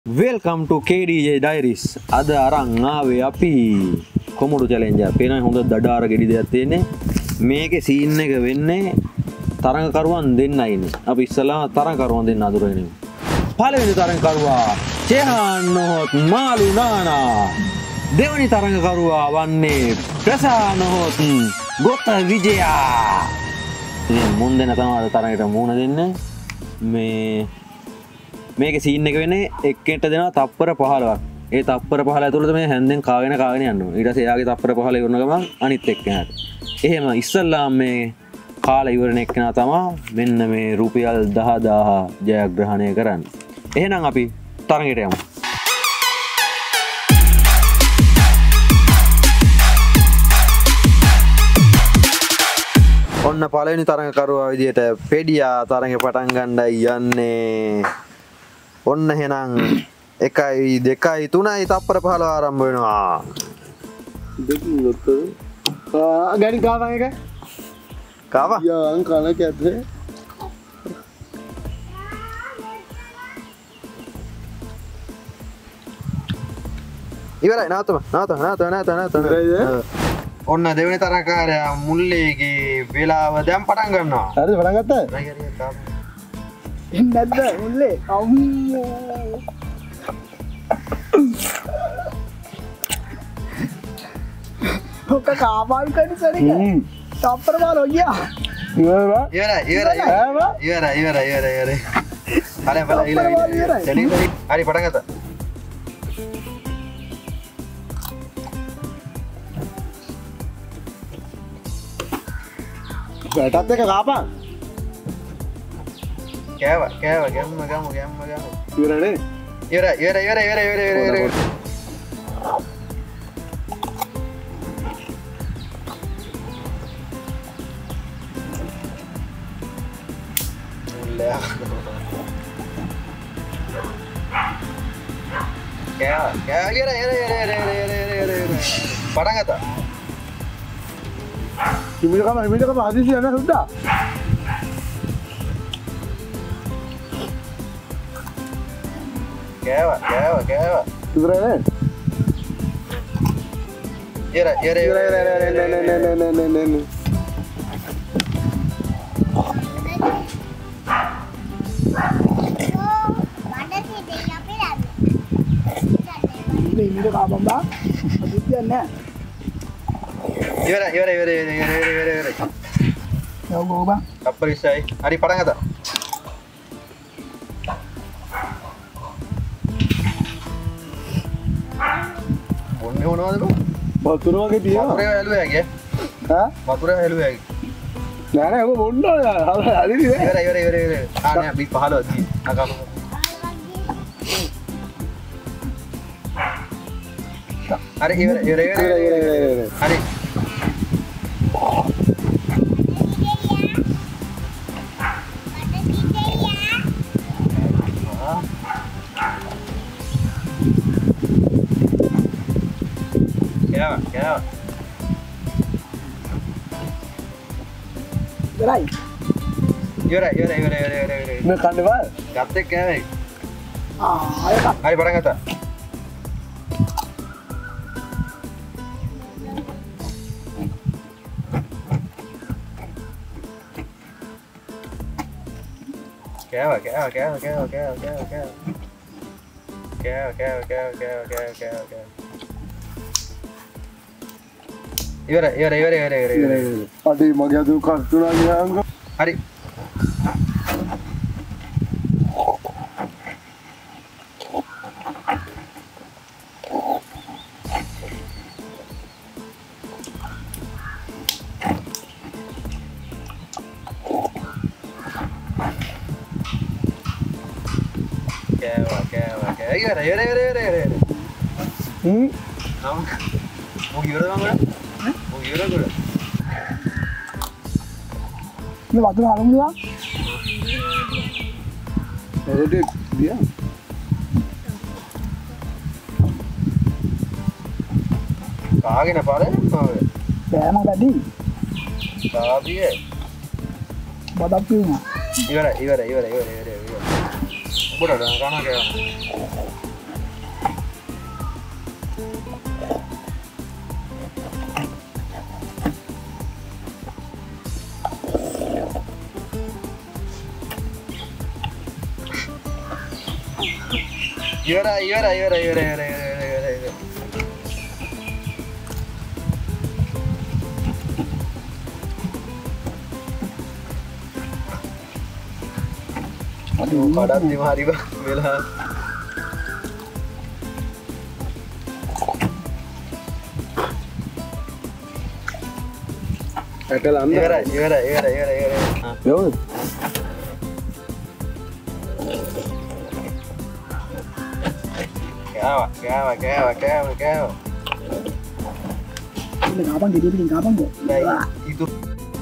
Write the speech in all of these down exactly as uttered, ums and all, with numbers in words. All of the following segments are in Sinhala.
Welcome to K D J Diaries. Ada arang ආවේ අපි කොමඩු challenge එක. පේනවා හොඳ දඩාර ගෙඩි දෙයක් තියෙන්නේ. මේකේ scene එක වෙන්නේ තරඟකරුවන් දෙන්නයි ඉන්නේ. අපි ඉස්සලා තරඟකරුවන් දෙන්න අඳුරගෙන ඉමු. පළවෙනි තරඟකරුවා චේහාන්නොත් මාලු නානා. දෙවෙනි තරඟකරුවා වන්නේ ප්‍රසානොත් ගොත විජයා. ඉතින් මුන් දෙන තමයි තරඟයට මුහුණ දෙන්නේ. මේ මේක සීන් එක වෙන්නේ එක්කෙන්ට දෙනවා තප්පර පහළොවක්. ඒ තප්පර පහළ ඇතුළත මේ හැන්දෙන් කාගෙන කාගෙන යනවා. ඊට පස්සේ එයාගේ තප්පර පහළ ඉවරන ගමන් අනිත් එක්කෙනාට. එහෙම ඉස්සල්ලාම මේ කාලා ඉවරන එක්කෙනා තමයි මෙන්න මේ රුපියල් දහදාහ ජයග්‍රහණය කරන්නේ. එහෙනම් අපි තරඟයට යමු. ඔන්න පළවෙනි තරඟකරුවා විදියට පෙඩියා තරඟේ පටන් ගන්නයි යන්නේ. ඔන්න එහෙනම් එකයි දෙකයි තුනයි තප්පර පහළ ආරම්භ වෙනවා. දෙකින් ලොත්තර. ආ ගණි කාවන් එක. කාවා? යාන් කන කැතේ. ඉවරයි නාතම නාතම නාතම නාතම නාතම. ඔන්න දෙවෙනි තරඟකාරයා මුල්ලේගේ වෙලාව දැන් පටන් ගන්නවා. හරිද පටන් ගත්තා? හරි හරි කාවා. එන්නේ නැද්ද මුල්ලේ? අම්මෝ. ඔක කාවල් කඩසරේක. තප්පර මාරෝ ගියා. ඉවරයි. ඉවරයි ඉවරයි ඉවරයි ඉවරයි ඉවරයි ඉවරයි. හරි බල ඉවරයි. හරි හරි පටන් ගත්තා. වැටත් එක කාපන්. කෑවා කෑවා ගැම්ම ගමු ගැම්ම ගමු. ඉවරනේ. ඉවරයි ඉවරයි ඉවරයි ඉවරයි ඉවරයි ඉවරයි. කෑවා කෑවා ඉවරයි ඉවරයි ඉවරයි ඉවරයි ඉවරයි. පටන් ගත්තා. හිමිට කම හිමිට කම හදිසි යන සුද්දා. කෑවා කෑවා කෑවා. ඉවරනේ. ඉවරයි ඉවරයි ඉවරයි ඉවරයි නේ නේ නේ නේ නේ. හිමිට කාපන් බා. හදිසි යන්නේ. ඉවරයි ඉවරයි ඉවරයි ඉවරයි ඉවරයි ඉවරයි. යෝ ගෝබා. තප්පර ඉස්සයි. හරි පටන් ගත්තා. ඔන්නේ මොනවද බං? වතුර වගේ තියෙනවා. වතුරේ හැලුවා ගියේ. හා? වතුරේ හැලුවා ගියේ. නෑ නෑ ඔබ බොන්න ඕන. හරි නේ. ඉවරයි ඉවරයි ඉවරයි ඉවරයි. ආ නෑ බි පහළව තියෙන. අකම. හරි ඉවරයි ඉවරයි ඉවරයි ඉවරයි. හරි. Kaya, kaya. ඉවරයි. Iwara, iwara, iwara, iwara, iwara. මේ කන්නේ බා. Gaptek kaya. ආ අය කන්න. Hari පටන් ගත්තා. Kaya, kaya, kaya, kaya, kaya, kaya, kaya. Kaya, kaya, kaya, kaya, kaya, kaya, kaya. Iwara, iwara, iwara, iwara, iwara, iwara. අඩේ මගේ අද කර්තුනා ගියාංග. Hari. Kaya, kaya, kaya. Iwara, iwara, iwara, iwara, iwara. හ්ම්. Nam. Mau iwara bang udah? Mau iwara udah? මේ වතුර අරමුණා. එරෙඩි දියා. කාගෙන පාරේ නේද? බෑම වැඩි. කාබියේ. බඩක් පියුණා. ඉවරයි ඉවරයි ඉවරයි ඉවරයි ඉවරයි. උඹට ගානක් ඉවරයි ඉවරයි ඉවරයි ඉවරයි ඉවරයි ඉවරයි ඉවරයි අද කඩද්දි හරි වෙලා ඇටල අන්න ඉවරයි ඉවරයි ඉවරයි ඉවරයි ඉවරයි යෝද කෑවා කෑවා කෑවා කෑවා කෑවා ඉතින් කාපන් ගෙඩිය පිටින් කාපන් බෝ. දැන් ඉතු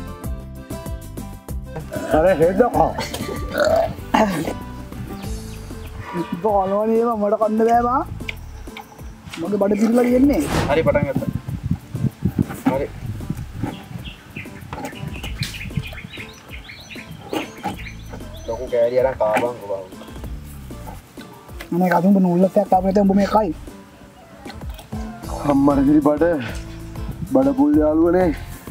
අර හෙදකෝ බෝලෝනේ මට කන්න බෑ බා. මගේ බඩ පිරලා තියෙන්නේ. හරි පටන් ගත්තා හරි ලොකු කෑලි අරන් කාබන් කොබා මම කතුඹ නූල්ලක් ආපු නැත්නම් උඹ මේ කයි. අම්මට කිරි බඩ බඩ පුල් යාළුවනේ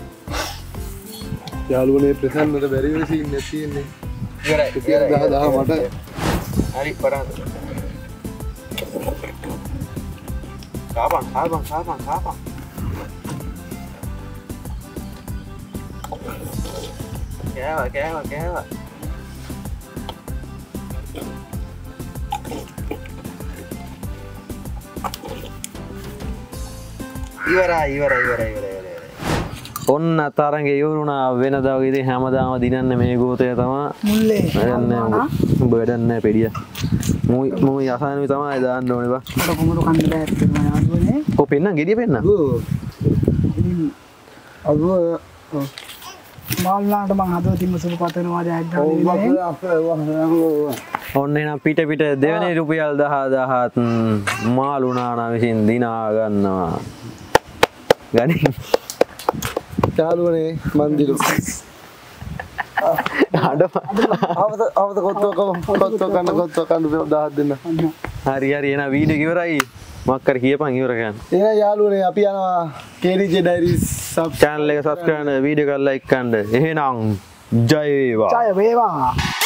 යාළුවනේ ප්‍රසන්නට බැරි වෙලා සීන් එකක් තියෙන්නේ ඉවරයි ඉතින් දහ දහ මට හරි පටන් කාබන් කාබන් කාබන් කාබන් කෑවා කෑවා කෑවා ඉවරයි ඉවරයි ඉවරයි ඉවරයි ඔන්න තරගේ ඉවරුණා වෙනදා වගේ ඉතින් හැමදාම දිනන්නේ මේ ගෝතය තමයි මුල්ලේ. වැඩන්නේ උඹ වැඩන්නේ පෙඩිය මුයි මුයි අසානුයි තමයි දාන්න ඕනේ බා මට කොමුරු කන්න බෑ ඇත්තටම යාළුවනේ. ඔ පෙන්නම් ගෙඩිය පෙන්නම් ඉතින් අද මාල්ලාට මං හදවතින්ම සුබ පතනවා ජයග්‍රහණය. ඔන්න එහෙනම් පිට පිට දෙවෙනි රුපියල් දහ දහත් මාළු නානා විසින් දිනා ගන්නවා ගනින් යාළුවනේ මන්දිරු අඩ අවද අවද කොත්තෝ කොත්තෝ කන්න කොත්තෝ කන්න දහස් දෙන්න හරි හරි එහෙනම් වීඩියෝ ඉවරයි මොකක් කර කියපන් ඉවර කරන්න එහෙනම් යාළුවනේ අපි යනවා කේඩීජේ ඩයරිස් සබ් channel එක subscribe කරන්න වීඩියෝ එක like කරන්න එහෙනම් ජය වේවා ජය වේවා.